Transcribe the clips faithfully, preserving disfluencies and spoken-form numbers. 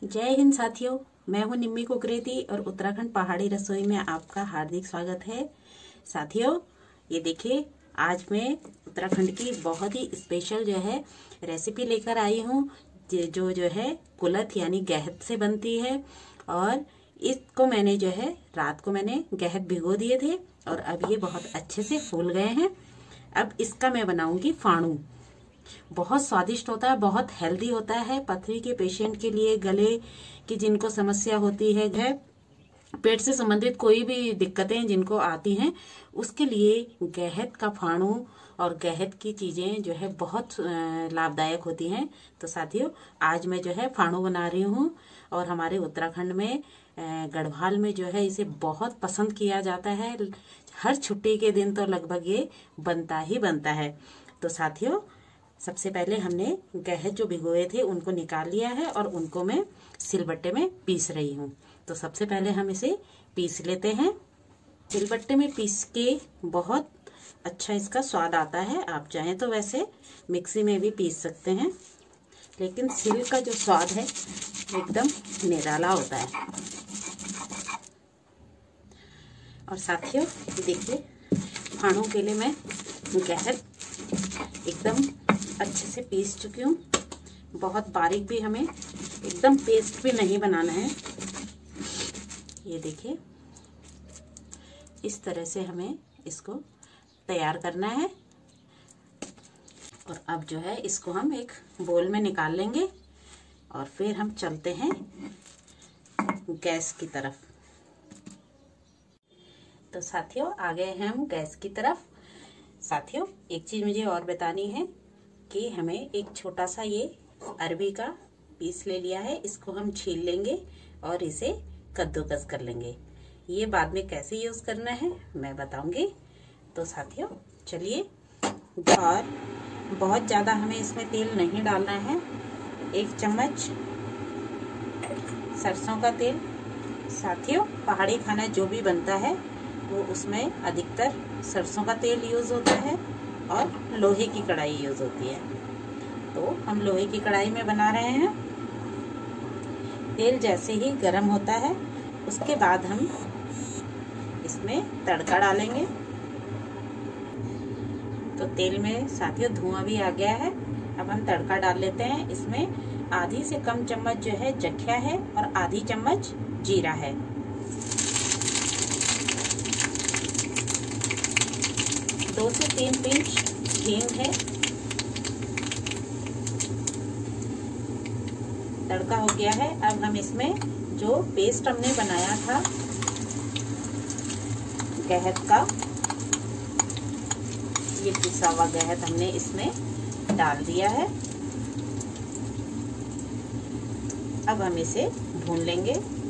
जय हिंद साथियों, मैं हूं निम्मी कुकरेती और उत्तराखंड पहाड़ी रसोई में आपका हार्दिक स्वागत है। साथियों, ये देखिए, आज मैं उत्तराखंड की बहुत ही स्पेशल जो है रेसिपी लेकर आई हूं, जो जो है कुलथ यानी गहत से बनती है। और इसको मैंने जो है रात को मैंने गहत भिगो दिए थे और अब ये बहुत अच्छे से फूल गए हैं। अब इसका मैं बनाऊंगी फाणू। बहुत स्वादिष्ट होता है, बहुत हेल्दी होता है पथरी के पेशेंट के लिए, गले की जिनको समस्या होती है, पेट से संबंधित कोई भी दिक्कतें जिनको आती हैं, उसके लिए गहत का फाणू और गहत की चीजें जो है बहुत लाभदायक होती हैं। तो साथियों, आज मैं जो है फाणू बना रही हूँ और हमारे उत्तराखंड में गढ़वाल में जो है इसे बहुत पसंद किया जाता है। हर छुट्टी के दिन तो लगभग ये बनता ही बनता है। तो साथियों, सबसे पहले हमने गहत जो भिगोए थे उनको निकाल लिया है और उनको मैं सिलबट्टे में पीस रही हूँ। तो सबसे पहले हम इसे पीस लेते हैं। सिलबट्टे में पीस के बहुत अच्छा इसका स्वाद आता है। आप चाहें तो वैसे मिक्सी में भी पीस सकते हैं, लेकिन सिल का जो स्वाद है एकदम निराला होता है। और साथियों, देखिए, फाणू के लिए मैं गहत एकदम अच्छे से पीस चुकी हूँ। बहुत बारीक भी हमें एकदम पेस्ट भी नहीं बनाना है। ये देखिए, इस तरह से हमें इसको तैयार करना है। और अब जो है इसको हम एक बोल में निकाल लेंगे और फिर हम चलते हैं गैस की तरफ। तो साथियों, आ गए हैं हम गैस की तरफ। साथियों, एक चीज मुझे और बतानी है कि हमें एक छोटा सा ये अरबी का पीस ले लिया है। इसको हम छील लेंगे और इसे कद्दूकस कर लेंगे। ये बाद में कैसे यूज करना है मैं बताऊंगी। तो साथियों, चलिए। और बहुत ज्यादा हमें इसमें तेल नहीं डालना है। एक चम्मच सरसों का तेल। साथियों, पहाड़ी खाना जो भी बनता है वो उसमें अधिकतर सरसों का तेल यूज होता है और लोहे की कढ़ाई यूज होती है। तो हम लोहे की कढ़ाई में बना रहे हैं। तेल जैसे ही गर्म होता है उसके बाद हम इसमें तड़का डालेंगे। तो तेल में साथियों धुआं भी आ गया है। अब हम तड़का डाल लेते हैं। इसमें आधी से कम चम्मच जो है जख्या है और आधी चम्मच जीरा है। दो से तीन पिंच हींग है। तड़का हो गया है। अब हम इसमें जो पेस्ट हमने बनाया था गहत का, ये पिसा हुआ गहत हमने इसमें डाल दिया है। अब हम इसे भून लेंगे।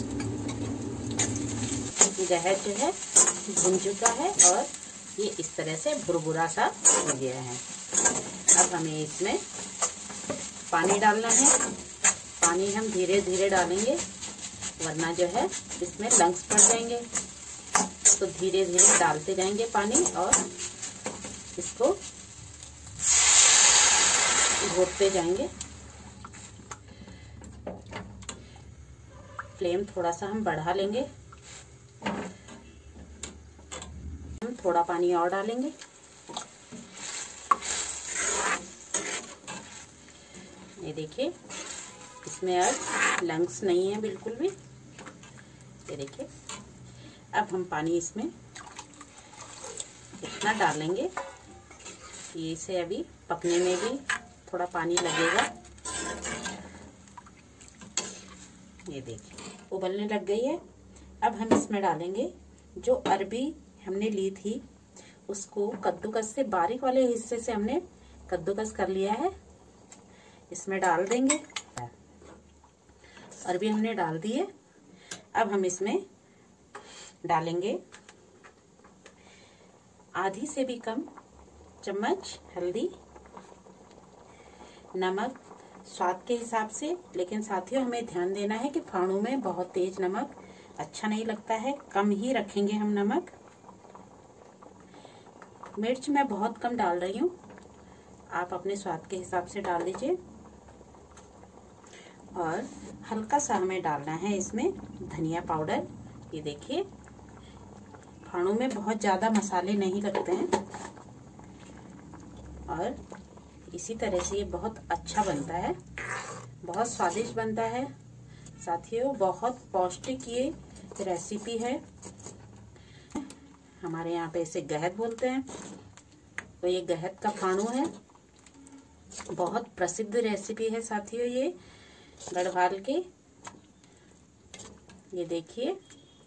गहत जो है भुन चुका है और ये इस तरह से भुरभुरा सा हो गया है। अब हमें इसमें पानी डालना है। पानी हम धीरे धीरे डालेंगे, वरना जो है इसमें लंग्स पड़ जाएंगे। तो धीरे धीरे डालते जाएंगे पानी और इसको घोटते जाएंगे। फ्लेम थोड़ा सा हम बढ़ा लेंगे। हम थोड़ा पानी और डालेंगे। ये देखिए, इसमें अब लंग्स नहीं है बिल्कुल भी। ये देखिए, अब हम पानी इसमें इतना डालेंगे कि इसे अभी पकने में भी थोड़ा पानी लगेगा। ये देखिए, उबलने लग गई है। अब हम इसमें डालेंगे जो अरबी हमने ली थी, उसको कद्दूकस से बारीक वाले हिस्से से हमने कद्दूकस कर लिया है। इसमें डाल देंगे। अरबी हमने डाल दी है। अब हम इसमें डालेंगे आधी से भी कम चम्मच हल्दी, नमक स्वाद के हिसाब से। लेकिन साथियों, हमें ध्यान देना है कि फाणू में बहुत तेज नमक अच्छा नहीं लगता है, कम ही रखेंगे हम नमक। मिर्च मैं बहुत कम डाल रही हूँ, आप अपने स्वाद के हिसाब से डाल दीजिए। और हल्का सा हमें डालना है इसमें धनिया पाउडर। ये देखिए, फाड़ों में बहुत ज़्यादा मसाले नहीं लगते हैं और इसी तरह से ये बहुत अच्छा बनता है, बहुत स्वादिष्ट बनता है साथियों। बहुत पौष्टिक ये रेसिपी है। हमारे यहाँ पे इसे गहत बोलते हैं। तो ये गहत का फाड़ू है, बहुत प्रसिद्ध रेसिपी है साथियों ये गढ़वाल के। ये देखिए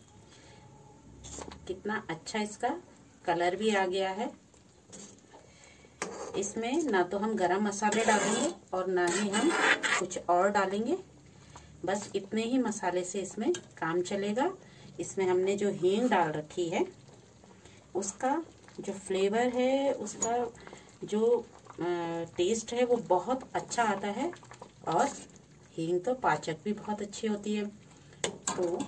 कितना अच्छा इसका कलर भी आ गया है। इसमें ना तो हम गरम मसाले डालेंगे और ना ही हम कुछ और डालेंगे, बस इतने ही मसाले से इसमें काम चलेगा। इसमें हमने जो हींग डाल रखी है उसका जो फ्लेवर है, उसका जो टेस्ट है वो बहुत अच्छा आता है और हींग तो पाचक भी बहुत अच्छी होती है। तो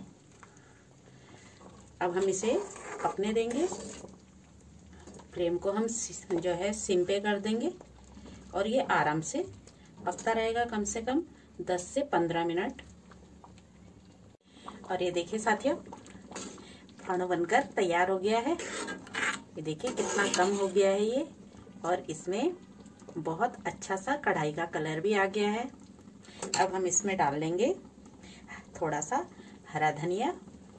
अब हम इसे पकने देंगे। फ्लेम को हम जो है सिम पे कर देंगे और ये आराम से पकता रहेगा कम से कम दस से पंद्रह मिनट। और ये देखिए साथियों, फाड़ू बनकर तैयार हो गया है। ये देखिए कितना कम हो गया है ये और इसमें बहुत अच्छा सा कढ़ाई का कलर भी आ गया है। अब हम इसमें डाल लेंगे थोड़ा सा हरा धनिया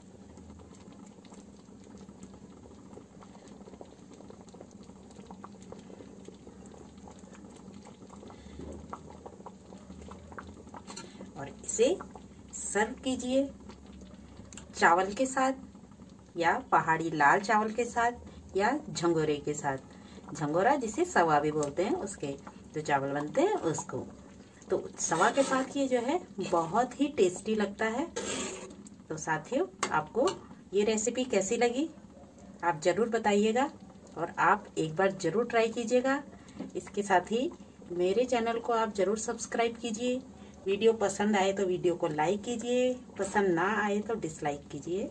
और इसे सर्व कीजिए चावल के साथ या पहाड़ी लाल चावल के साथ या झंगोरे के साथ। झंगोरा जिसे सवा भी बोलते हैं, उसके जो चावल बनते हैं उसको। तो सवा के साथ ये जो है बहुत ही टेस्टी लगता है। तो साथियों, आपको ये रेसिपी कैसी लगी आप ज़रूर बताइएगा और आप एक बार ज़रूर ट्राई कीजिएगा। इसके साथ ही मेरे चैनल को आप ज़रूर सब्सक्राइब कीजिए। वीडियो पसंद आए तो वीडियो को लाइक कीजिए, पसंद ना आए तो डिसलाइक कीजिए।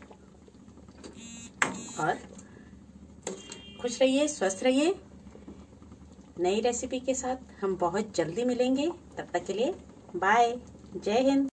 और खुश रहिए, स्वस्थ रहिए। नई रेसिपी के साथ हम बहुत जल्दी मिलेंगे। तब तक के लिए बाय, जय हिंद।